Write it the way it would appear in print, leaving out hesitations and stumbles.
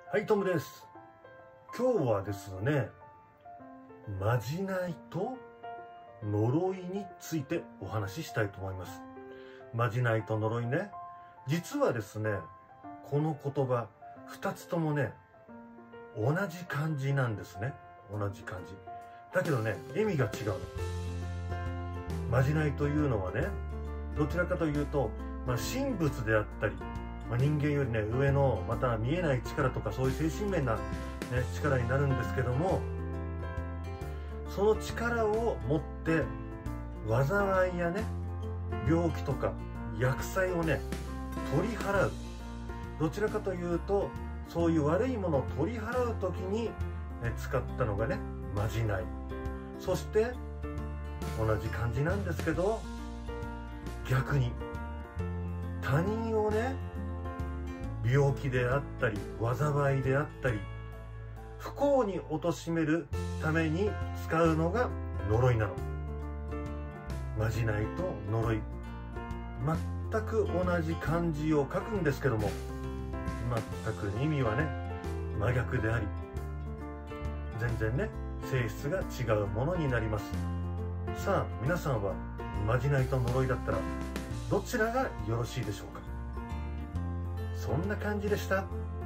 はい、トムです。今日はですね、まじないと呪いについてお話ししたいと思います。まじないと呪いね。実はですね、この言葉、二つともね、同じ漢字なんですね。同じ漢字。だけどね、意味が違うの。まじないというのはね、どちらかというと、神仏であったり、人間よりね、上の、また見えない力とか、そういう精神面な、力になるんですけども、その力を持って、災いやね、病気とか、厄災をね、取り払う。どちらかというと、そういう悪いものを取り払うときに、使ったのがね、まじない。そして、同じ漢字なんですけど、逆に、他人をね、病気であったり災いであったり不幸に貶めるために使うのが呪いなの。まじないと呪い、全く同じ漢字を書くんですけども、全く意味はね真逆であり、全然ね性質が違うものになります。さあ皆さんはまじないと呪いだったらどちらがよろしいでしょうか。そんな感じでした。